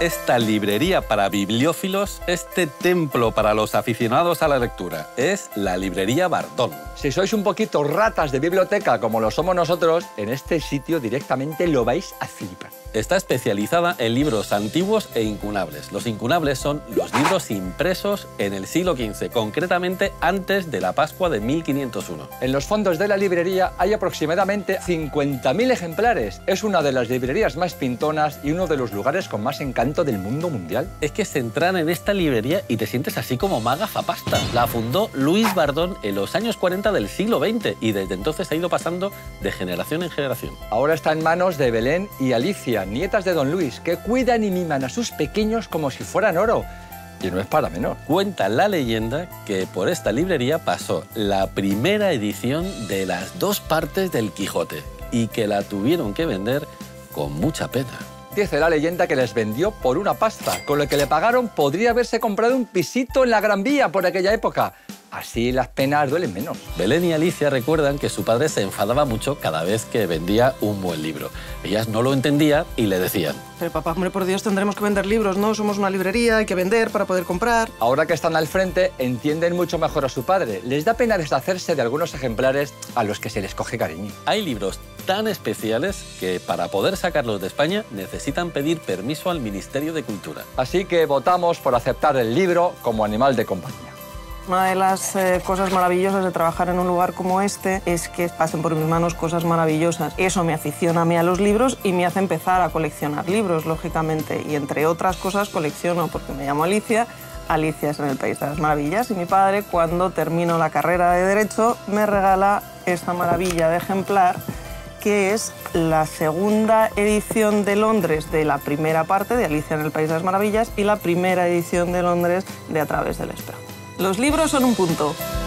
esta librería para bibliófilos, este templo para los aficionados a la lectura. Es la librería Bardón. Si sois un poquito ratas de biblioteca como lo somos nosotros, en este sitio directamente lo vais a flipar. Está especializada en libros antiguos e incunables. Los incunables son los libros impresos en el siglo XV, concretamente antes de la Pascua de 1501. En los fondos de la librería hay aproximadamente 50.000 ejemplares. Es una de las librerías más pintonas y uno de los lugares con más encanto del mundo mundial. Es que se entran en esta librería y te sientes así como maga zapasta. La fundó Luis Bardón en los años 40 del siglo XX y desde entonces ha ido pasando de generación en generación. Ahora está en manos de Belén y Alicia, nietas de don Luis, que cuidan y miman a sus pequeños como si fueran oro. Y no es para menor. Cuenta la leyenda que por esta librería pasó la primera edición de las 2 partes del Quijote y que la tuvieron que vender con mucha pena. Dice la leyenda que les vendió por una pasta. Con lo que le pagaron podría haberse comprado un pisito en la Gran Vía por aquella época. Así las penas duelen menos. Belén y Alicia recuerdan que su padre se enfadaba mucho cada vez que vendía un buen libro. Ellas no lo entendían y le decían: pero papá, hombre, por Dios, tendremos que vender libros, ¿no? Somos una librería, hay que vender para poder comprar. Ahora que están al frente, entienden mucho mejor a su padre. Les da pena deshacerse de algunos ejemplares a los que se les coge cariño. Hay libros tan especiales que para poder sacarlos de España necesitan pedir permiso al Ministerio de Cultura. Así que votamos por aceptar el libro como animal de compañía. Una de las cosas maravillosas de trabajar en un lugar como este es que pasen por mis manos cosas maravillosas. Eso me aficiona a mí a los libros y me hace empezar a coleccionar libros, lógicamente. Y entre otras cosas colecciono porque me llamo Alicia. Alicia es en el País de las Maravillas y mi padre, cuando termino la carrera de Derecho, me regala esta maravilla de ejemplar, que es la segunda edición de Londres de la primera parte de Alicia en el País de las Maravillas y la primera edición de Londres de A través del espejo. Los libros son un punto.